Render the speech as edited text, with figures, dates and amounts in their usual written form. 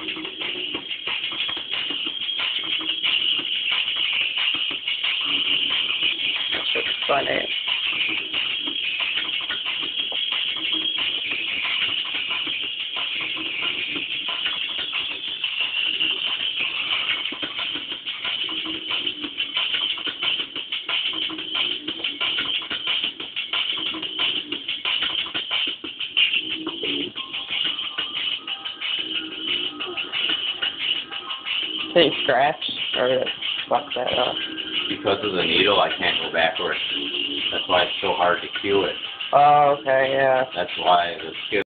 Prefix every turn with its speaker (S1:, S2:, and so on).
S1: It's funny. Can you scratch or fuck that up?
S2: Because of the needle, I can't go backwards. That's why it's so hard to cue it.
S1: Oh, okay, yeah.
S2: That's why the skill